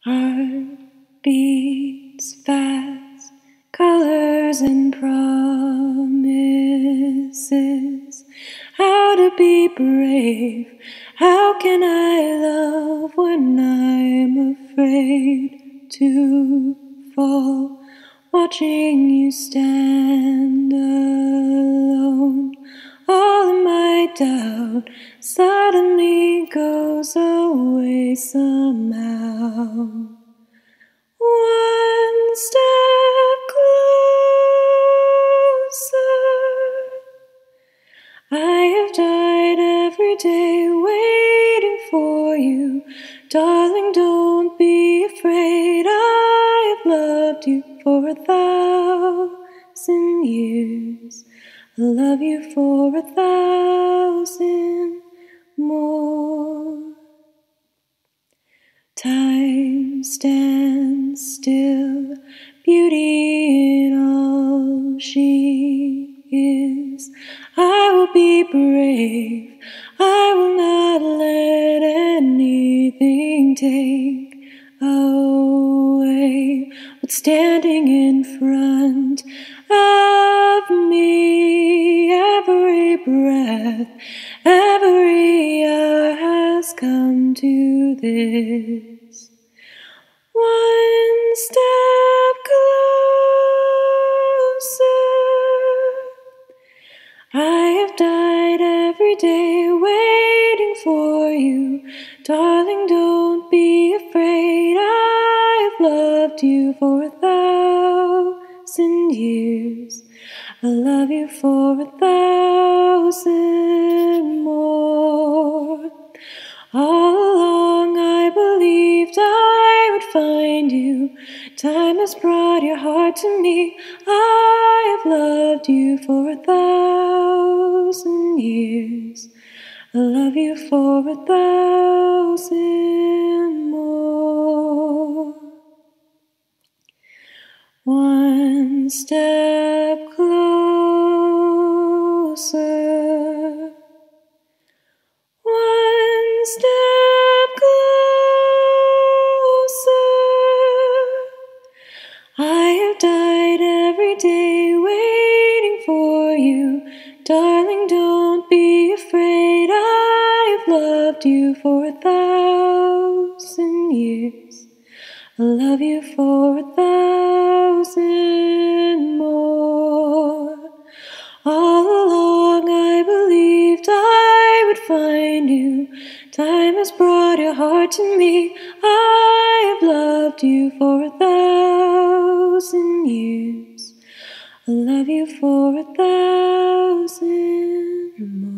Heart beats fast, colors and promises. How to be brave? How can I love when I'm afraid to fall? Watching you stand alone, all of my doubt suddenly goes away somehow. One step closer. I have died every day waiting for you. Darling, don't be afraid. I have loved you for 1,000 years. I'll love you for 1,000 more. Time stands still, beauty in all she is. I will be brave, I will not let anything take away what's standing in front of me. Every breath, every hour has come to this. One step closer. I have died every day waiting for you. Darling, don't be afraid. I have loved you for 1,000 years. I'll love you for 1,000 more. All along I believed I would find you. Time has brought your heart to me. I have loved you for 1,000 years. I'll love you for 1,000 more. One step closer. One step closer. I have died every day waiting for you. Darling, don't be afraid. I have loved you for 1,000 years. I'll love you for 1,000 more. All along I believed I would find you. Time has brought your heart to me. I have loved you for 1,000 years. I'll love you for 1,000 more.